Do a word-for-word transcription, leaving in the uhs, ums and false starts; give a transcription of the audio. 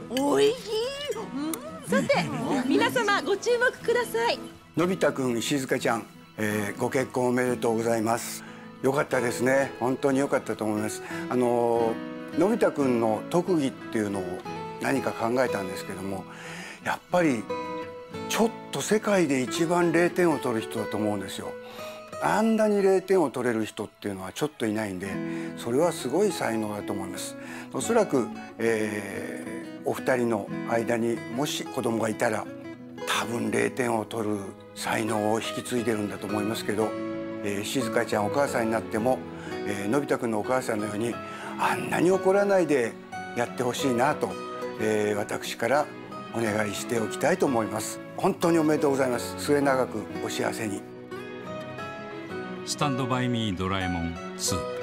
おいしい。さて、皆様ご注目ください。 のび太くん、静香ちゃん、えー、ご結婚おめでとうございます。よかったですね。本当によかったと思います。あのー、のび太くんの特技っていうのを何か考えたんですけども、やっぱりちょっと世界で一番れいてんを取る人だと思うんですよ。あんなにれいてんを取れる人っていうのはちょっといないんで、それはすごい才能だと思います。おそらく、えー、お二人の間にもし子供がいたら多分れいてんを取る才能を引き継いでるんだと思いますけど、えー、静香ちゃんお母さんになっても、えー、のび太くんのお母さんのようにあんなに怒らないでやってほしいなと、えー、私からお願いしておきたいと思います。本当におめでとうございます。末永くお幸せに。 スタンドバイミードラえもんツー。